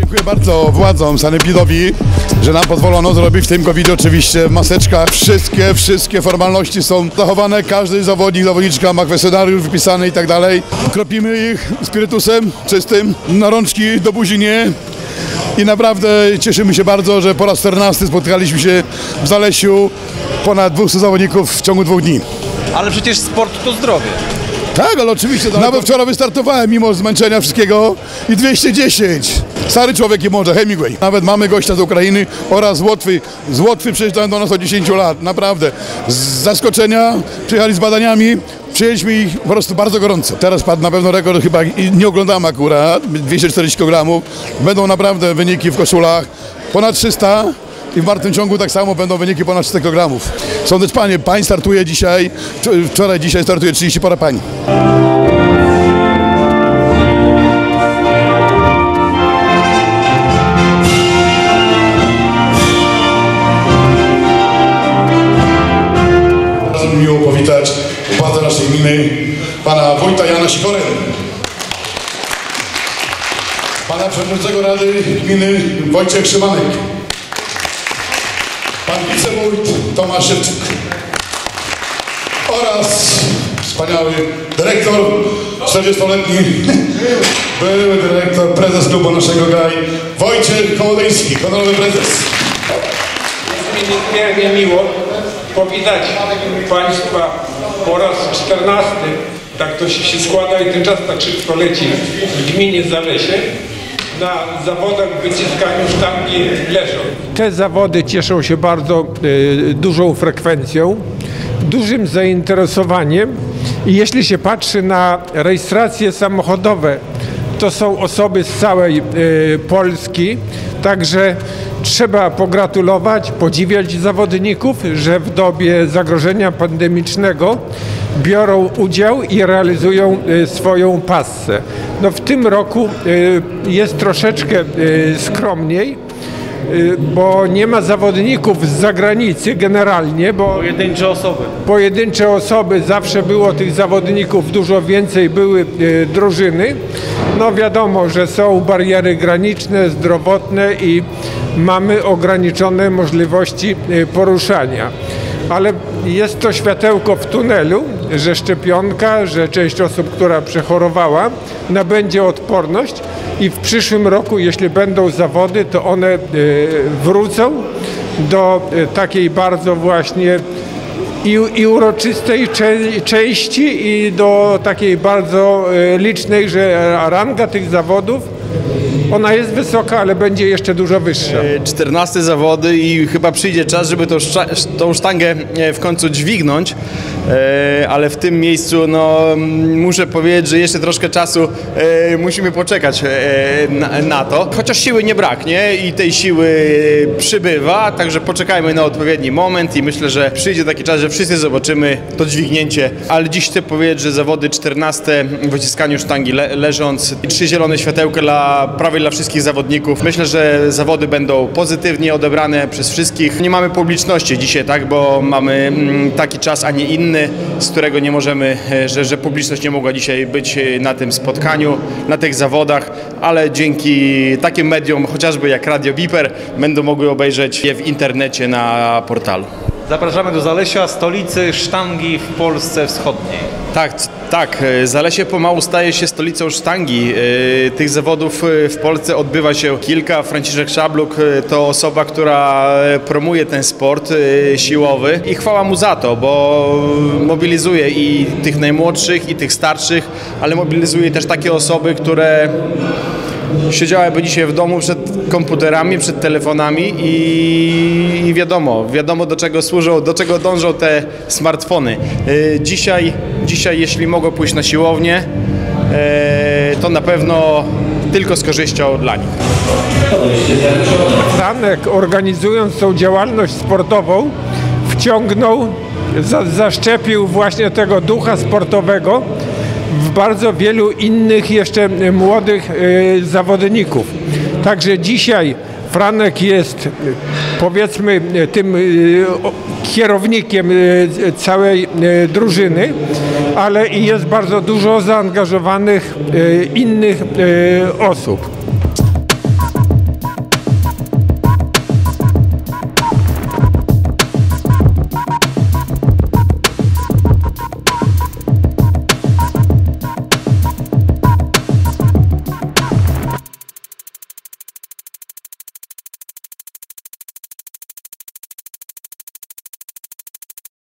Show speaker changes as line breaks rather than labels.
Dziękuję bardzo władzom sanepidowi, że nam pozwolono zrobić w tym COVID oczywiście maseczka. Wszystkie formalności są zachowane. Każdy zawodnik, zawodniczka ma kwestionariusz wypisany i tak dalej. Kropimy ich spirytusem czystym, na rączki, do buzi nie. I naprawdę cieszymy się bardzo, że po raz 14 spotkaliśmy się w Zalesiu. Ponad 200 zawodników w ciągu 2 dni.
Ale przecież sport to zdrowie.
Tak, ale oczywiście. Nawet wczoraj wystartowałem mimo zmęczenia wszystkiego i 210. Stary człowiek i może, Hemingway. Nawet mamy gościa z Ukrainy oraz z Łotwy przyjeżdżają do nas od 10 lat. Naprawdę. Z zaskoczenia przyjechali z badaniami. Przyjęliśmy ich po prostu bardzo gorąco. Teraz padł na pewno rekord, chyba nie oglądam akurat, 240 kg. Będą naprawdę wyniki w koszulach ponad 300 i w martwym ciągu tak samo będą wyniki ponad 400 kg. Są też panie, pań startuje dzisiaj, dzisiaj startuje 30 para pań. Bardzo mi miło powitać władze naszej gminy, pana wójta Jana Sikorę, pana przewodniczącego Rady Gminy Wojciech Szymanek, pan wicewójt Tomasz Szewczyk oraz wspaniały dyrektor, 40-letni były dyrektor, prezes klubu naszego GAI, Wojciech Kołodyński, honorowy prezes.
Jest mi niezmiernie miło powitać Państwa po raz 14. Tak to się składa i ten czas tak szybko leci w gminie Zalesie na zawodach w wyciskaniu sztangi leżą. Te zawody cieszą się bardzo dużą frekwencją, dużym zainteresowaniem i jeśli się patrzy na rejestracje samochodowe, to są osoby z całej Polski, także trzeba pogratulować, podziwiać zawodników, że w dobie zagrożenia pandemicznego biorą udział i realizują swoją pasję. No w tym roku jest troszeczkę skromniej, bo nie ma zawodników z zagranicy generalnie, bo pojedyncze osoby, zawsze było tych zawodników dużo więcej, były drużyny. No wiadomo, że są bariery graniczne, zdrowotne i mamy ograniczone możliwości poruszania. Ale jest to światełko w tunelu, że szczepionka, że część osób, która przechorowała, nabędzie odporność i w przyszłym roku, jeśli będą zawody, to one wrócą do takiej bardzo właśnie i uroczystej części i do takiej bardzo licznej, że ranga tych zawodów ona jest wysoka, ale będzie jeszcze dużo wyższa.
14 zawody i chyba przyjdzie czas, żeby tą sztangę w końcu dźwignąć, ale w tym miejscu no, muszę powiedzieć, że jeszcze troszkę czasu musimy poczekać na to. Chociaż siły nie braknie i tej siły przybywa, także poczekajmy na odpowiedni moment i myślę, że przyjdzie taki czas, że wszyscy zobaczymy to dźwignięcie. Ale dziś chcę powiedzieć, że zawody 14 w wyciskaniu sztangi leżąc, 3 zielone światełka prawie dla wszystkich zawodników. Myślę, że zawody będą pozytywnie odebrane przez wszystkich. Nie mamy publiczności dzisiaj, tak, bo mamy taki czas, a nie inny, z którego nie możemy, że publiczność nie mogła dzisiaj być na tym spotkaniu, na tych zawodach, ale dzięki takim mediom, chociażby jak Radio Viper, będą mogły obejrzeć je w internecie na portalu.
Zapraszamy do Zalesia, stolicy sztangi w Polsce Wschodniej.
Tak, Zalesie pomału staje się stolicą sztangi. Tych zawodów w Polsce odbywa się kilka. Franciszek Szabluk to osoba, która promuje ten sport siłowy i chwała mu za to, bo mobilizuje i tych najmłodszych, i tych starszych, ale mobilizuje też takie osoby, które siedziałyby dzisiaj w domu przed komputerami, przed telefonami i wiadomo do czego służą, do czego dążą te smartfony. Dzisiaj jeśli mogą pójść na siłownię, to na pewno tylko z korzyścią dla nich.
Franek, organizując tą działalność sportową, wciągnął, zaszczepił właśnie tego ducha sportowego w bardzo wielu innych jeszcze młodych zawodników. Także dzisiaj Franek jest, powiedzmy, tym kierownikiem całej drużyny, ale i jest bardzo dużo zaangażowanych innych osób.